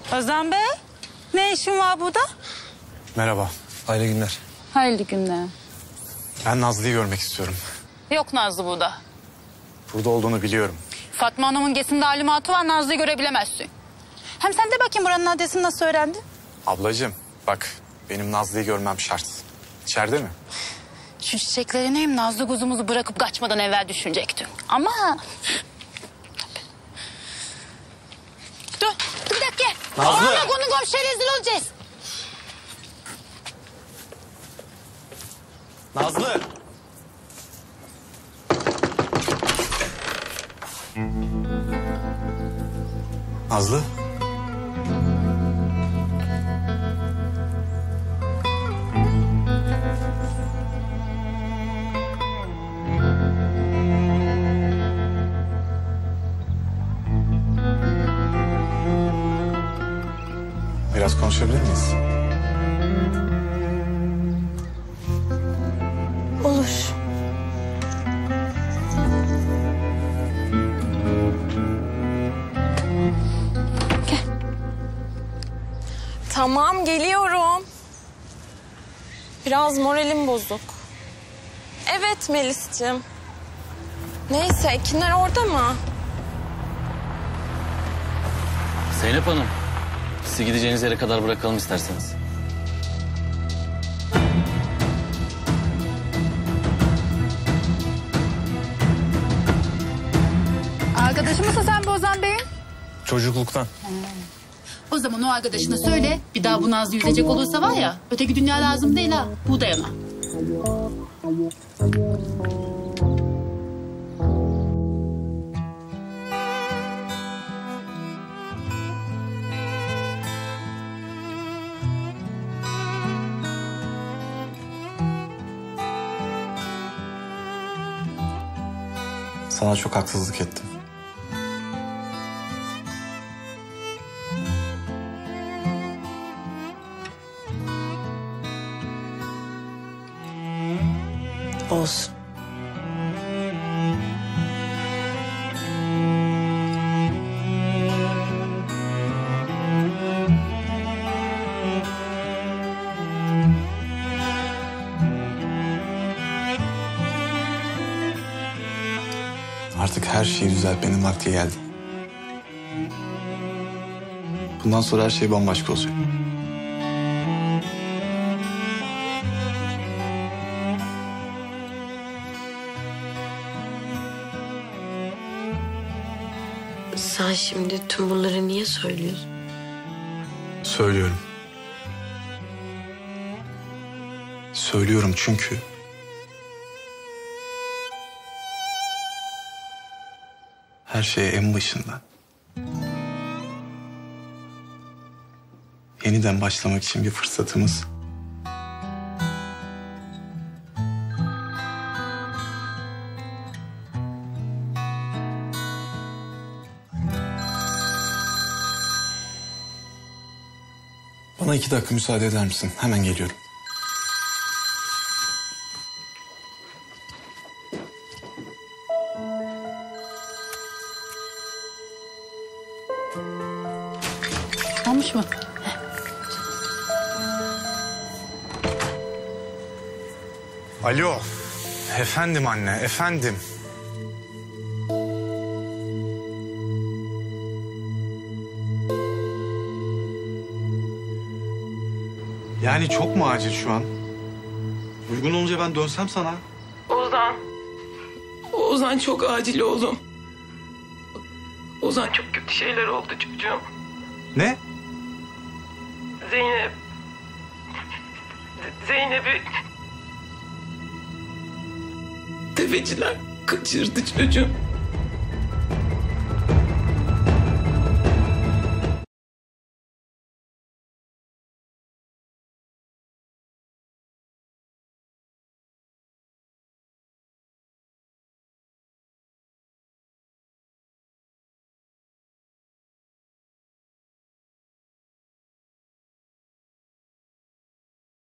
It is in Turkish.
Ozan Bey, ne işin var burada? Merhaba, hayırlı günler. Hayırlı günler. Ben Nazlı'yı görmek istiyorum. Yok Nazlı burada. Burada olduğunu biliyorum. Fatma Hanım'ın Gesin talimatı var, Nazlı'yı görebilemezsin. Hem sen de bakayım buranın adresini nasıl öğrendin? Ablacığım, bak benim Nazlı'yı görmem şart. İçeride mi? Şu çiçekleri neyim Nazlı kuzumuzu bırakıp kaçmadan evvel düşünecektim. Ama... Dur bir dakika. Nazlı! Aa, konu komşuya rezil olacağız. Nazlı! Nazlı? Biraz konuşabilir miyiz? Olur. Gel. Tamam, geliyorum. Biraz moralim bozuk. Evet Melis'ciğim. Neyse, Ekinler orada mı? Zeynep Hanım, sizi gideceğiniz yere kadar bırakalım isterseniz. Arkadaşı mısın sen bu Ozan Bey'in? Çocukluktan. O zaman o arkadaşına söyle, bir daha bu Nazlı yüzecek olursa var ya, öteki dünya lazım değil ha, bu da yana. Sana çok haksızlık ettim. Olsun. Artık her şeyi düzeltmenin vakti geldi. Bundan sonra her şey bambaşka olacak. Sen şimdi tüm bunları niye söylüyorsun? Söylüyorum. Söylüyorum çünkü... her şeye en başından... yeniden başlamak için bir fırsatımız... Bana 2 dakika müsaade eder misin? Hemen geliyorum. Olmuş mu? Alo. Efendim anne, efendim. Yani çok mu acil şu an? Uygun olunca ben dönsem sana. Ozan çok acil oğlum. Ozan çok kötü şeyler oldu çocuğum. Ne? Zeynep'i tefeciler kaçırdı çocuğum.